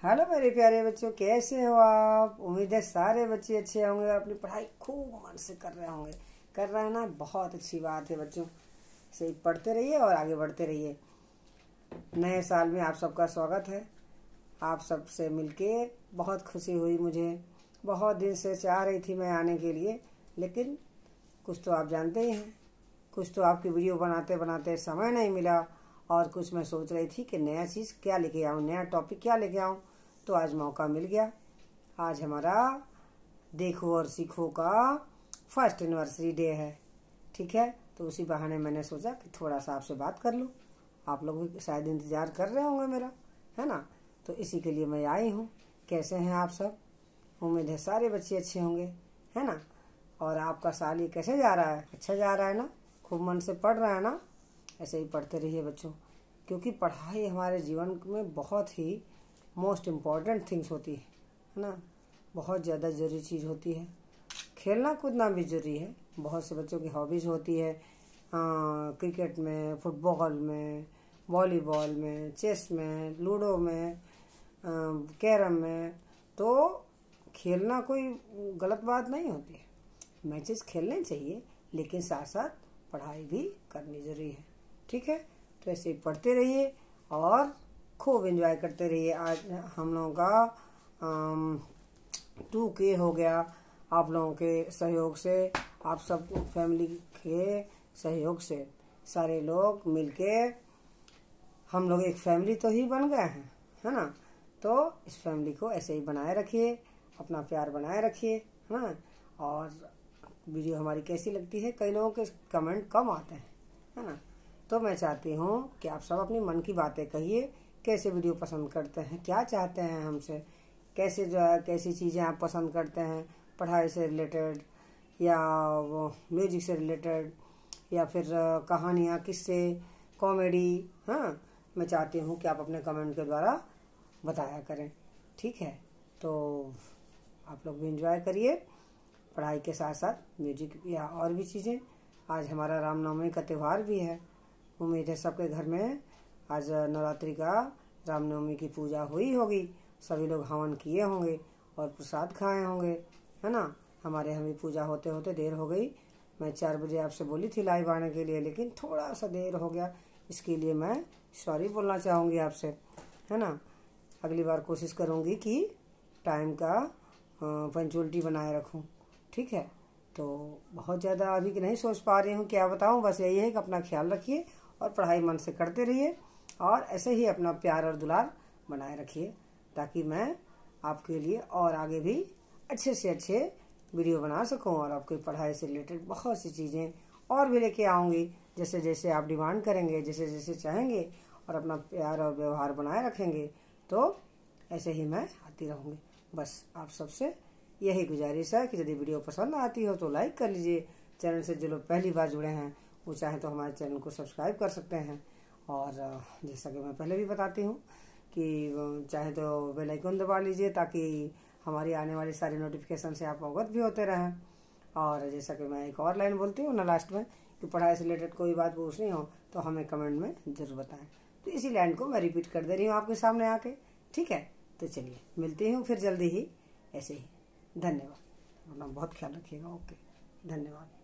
Hello मेरे प्यारे बच्चों, कैसे हो आप। उम्मीद है सारे बच्चे अच्छे होंगे, अपनी पढ़ाई खूब मन से कर रहे होंगे। कर रहे हैं ना, बहुत अच्छी बात है बच्चों। सही पढ़ते रहिए और आगे बढ़ते रहिए। नए साल में आप सबका स्वागत है। आप सबसे मिलके बहुत खुशी हुई मुझे। बहुत दिन से चाह रही थी मैं आने के लिए, लेकिन कुछ तो आप जानते ही हैं, कुछ तो आपकी वीडियो बनाते बनाते समय नहीं मिला। और कुछ मैं सोच रही थी कि नया चीज़ क्या लेके आऊँ, नया टॉपिक क्या लेके आऊँ। तो आज मौका मिल गया। आज हमारा देखो और सीखो का फर्स्ट एनिवर्सरी डे है, ठीक है। तो उसी बहाने मैंने सोचा कि थोड़ा सा आपसे बात कर लूँ। आप लोग भी शायद इंतज़ार कर रहे होंगे मेरा, है ना। तो इसी के लिए मैं आई हूँ। कैसे हैं आप सब। उम्मीद है सारे बच्चे अच्छे होंगे, है ना। और आपका साल ये कैसे जा रहा है। अच्छा जा रहा है ना, खूब मन से पढ़ रहा है ना। ऐसे ही पढ़ते रहिए बच्चों, क्योंकि पढ़ाई हमारे जीवन में बहुत ही मोस्ट इम्पॉर्टेंट थिंग्स होती है ना। बहुत ज़्यादा ज़रूरी चीज़ होती है। खेलना कूदना भी ज़रूरी है। बहुत से बच्चों की हॉबीज़ होती है, क्रिकेट में, फुटबॉल में, वॉलीबॉल में, चेस में, लूडो में, कैरम में। तो खेलना कोई गलत बात नहीं होती है। मैचेस खेलने चाहिए, लेकिन साथ साथ पढ़ाई भी करनी ज़रूरी है, ठीक है। तो ऐसे ही पढ़ते रहिए और खूब एंजॉय करते रहिए। आज हम लोगों का 2K हो गया आप लोगों के सहयोग से, आप सब फैमिली के सहयोग से। सारे लोग मिलके हम लोग एक फैमिली तो ही बन गए हैं, है ना। तो इस फैमिली को ऐसे ही बनाए रखिए, अपना प्यार बनाए रखिए, है ना। और वीडियो हमारी कैसी लगती है, कई लोगों के कमेंट कम आते हैं, है ना। तो मैं चाहती हूँ कि आप सब अपनी मन की बातें कहिए। कैसे वीडियो पसंद करते हैं, क्या चाहते हैं हमसे, कैसे जो है कैसी चीज़ें आप पसंद करते हैं, पढ़ाई से रिलेटेड या वो म्यूजिक से रिलेटेड, या फिर कहानियाँ, किस्से, कॉमेडी। हाँ, मैं चाहती हूँ कि आप अपने कमेंट के द्वारा बताया करें, ठीक है। तो आप लोग भी एंजॉय करिए पढ़ाई के साथ साथ म्यूजिक या और भी चीज़ें। आज हमारा रामनवमी का त्यौहार भी है। उम्मीद है सबके घर में आज नवरात्रि का रामनवमी की पूजा हुई होगी। सभी लोग हवन किए होंगे और प्रसाद खाए होंगे, है ना। हमारे यहाँ भी पूजा होते होते देर हो गई। मैं 4 बजे आपसे बोली थी लाइव आने के लिए, लेकिन थोड़ा सा देर हो गया। इसके लिए मैं सॉरी बोलना चाहूँगी आपसे, है ना। अगली बार कोशिश करूँगी कि टाइम का पंचुअलिटी बनाए रखूँ, ठीक है। तो बहुत ज़्यादा अभी की नहीं सोच पा रही हूँ क्या बताऊँ। बस यही है कि अपना ख्याल रखिए और पढ़ाई मन से करते रहिए, और ऐसे ही अपना प्यार और दुलार बनाए रखिए, ताकि मैं आपके लिए और आगे भी अच्छे से अच्छे वीडियो बना सकूं और आपकी पढ़ाई से रिलेटेड बहुत सी चीज़ें और भी लेके आऊँगी। जैसे जैसे आप डिमांड करेंगे, जैसे जैसे चाहेंगे और अपना प्यार और व्यवहार बनाए रखेंगे, तो ऐसे ही मैं आती रहूँगी। बस आप सबसे यही गुजारिश है कि यदि वीडियो पसंद आती हो तो लाइक कर लीजिए। चैनल से जो लोग पहली बार जुड़े हैं वो चाहें तो हमारे चैनल को सब्सक्राइब कर सकते हैं। और जैसा कि मैं पहले भी बताती हूँ कि चाहे तो बेल आइकन दबा लीजिए, ताकि हमारी आने वाली सारी नोटिफिकेशन से आप अवगत भी होते रहें। और जैसा कि मैं एक और लाइन बोलती हूँ ना लास्ट में, कि पढ़ाई से रिलेटेड कोई बात पूछनी हो तो हमें कमेंट में ज़रूर बताएं। तो इसी लाइन को मैं रिपीट कर दे रही हूँ आपके सामने आके, ठीक है। तो चलिए मिलती हूँ फिर जल्दी ही, ऐसे ही। धन्यवाद। अपना बहुत ख्याल रखिएगा। ओके, धन्यवाद।